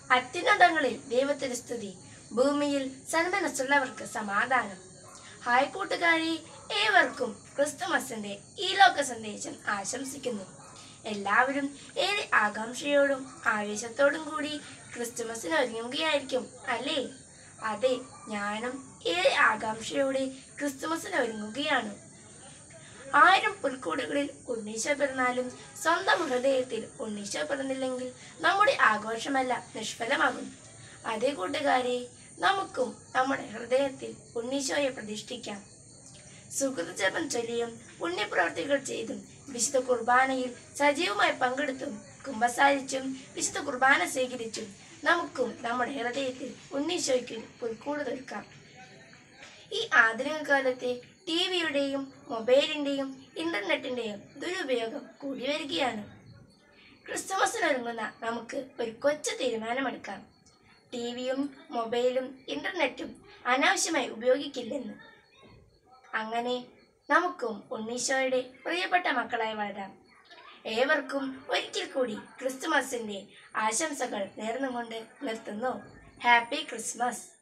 അത്യുന്നതങ്ങളിൽ ദൈവത്തിന് സ്തുതി, ഭൂമിയിൽ സന്മനസ്സുള്ളവർക്ക് സമാധാനം. ഹായ് കൂട്ടുകാരി, ഏവർക്കും ക്രിസ്തുമസിന്റെ ഈ ലോക സന്ദേശം ആശംസിക്കുന്നു. എല്ലാവരും ഏറെ ആകാംക്ഷയോടും ആവേശത്തോടും കൂടി ക്രിസ്തുമസിന് ഒരുങ്ങുകയായിരിക്കും അല്ലേ? അതെ, ഞാനും ഏറെ ആകാംക്ഷയോടെ ക്രിസ്തുമസിന് ഒരുങ്ങുകയാണ്. 1000 പുൽക്കൂടുകളിൽ ഉണ്ണീശോ പിറന്നാലും സ്വന്തം ഹൃദയത്തിൽ ഉണ്ണീശോ പിറന്നില്ലെങ്കിൽ നമ്മുടെ ആഘോഷമെല്ലാം നിഷ്ഫലമാകും. അതേ കൂട്ടുകാരെ, നമുക്കും നമ്മുടെ ഹൃദയത്തിൽ ഉണ്ണീശോയെ പ്രതിഷ്ഠിക്കാം. സുകൃതജപം ചൊല്ലിയും പുണ്യപ്രവർത്തികൾ ചെയ്തും വിശുദ്ധ കുർബാനയിൽ സജീവമായി പങ്കെടുത്തും കുമ്പസാരിച്ചും വിശുദ്ധ കുർബാന സ്വീകരിച്ചും നമുക്കും നമ്മുടെ ഹൃദയത്തിൽ ഉണ്ണീശോയ്ക്ക് പുൽക്കൂട് തീർക്കാം. ഈ ആധുനിക കാലത്തെ ടിവിയുടെയും മൊബൈലിന്റെയും ഇന്റർനെറ്റിന്റെയും ദുരുപയോഗം കൂടി വരികയാണ്. ക്രിസ്തുമസിനൊരുങ്ങുന്ന നമുക്ക് ഒരു കൊച്ചു തീരുമാനമെടുക്കാം. ടിവിയും മൊബൈലും ഇന്റർനെറ്റും അനാവശ്യമായി ഉപയോഗിക്കില്ലെന്ന്. അങ്ങനെ നമുക്കും ഉണ്ണീശോയുടെ പ്രിയപ്പെട്ട മക്കളായി വളരാം. ഏവർക്കും ഒരിക്കൽ കൂടി ക്രിസ്തുമസിന്റെ ആശംസകൾ നേർന്നുകൊണ്ട് നിർത്തുന്നു. Happy Christmas.